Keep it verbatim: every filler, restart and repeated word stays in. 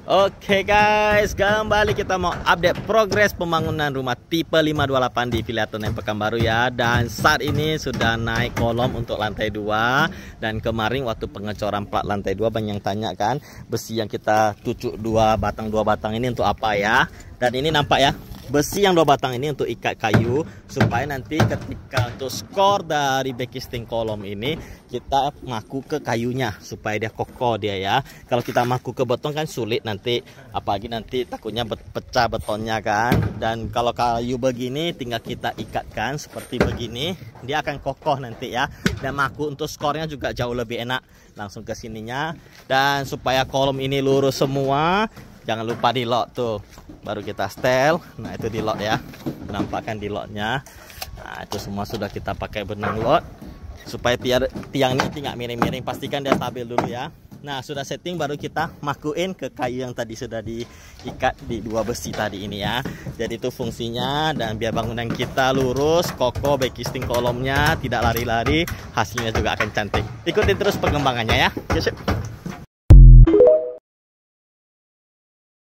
Oke guys, kembali kita mau update progres pembangunan rumah tipe lima dua delapan di Villa Toneng Pekanbaru ya. Dan saat ini sudah naik kolom untuk lantai dua. Dan kemarin waktu pengecoran plat lantai dua banyak yang tanya kan, besi yang kita tucuk dua batang dua batang ini untuk apa ya. Dan ini nampak ya, besi yang dua batang ini untuk ikat kayu supaya nanti ketika untuk skor dari backing kolom ini kita maku ke kayunya supaya dia kokoh dia ya. Kalau kita maku ke beton kan sulit nanti, apalagi nanti takutnya pecah betonnya kan. Dan kalau kayu begini tinggal kita ikatkan seperti begini, dia akan kokoh nanti ya. Dan maku untuk skornya juga jauh lebih enak, langsung ke sininya. Dan supaya kolom ini lurus semua, jangan lupa di lock tuh, baru kita setel. Nah itu di lock ya, menampakkan di locknya. Nah itu semua sudah kita pakai benang lock supaya tiar, tiangnya tidak miring-miring, pastikan dia stabil dulu ya. Nah sudah setting, baru kita makuin ke kayu yang tadi sudah diikat di dua besi tadi ini ya. Jadi itu fungsinya, dan biar bangunan kita lurus, kokoh, backing kolomnya tidak lari-lari, hasilnya juga akan cantik. Ikutin terus perkembangannya ya. Yes,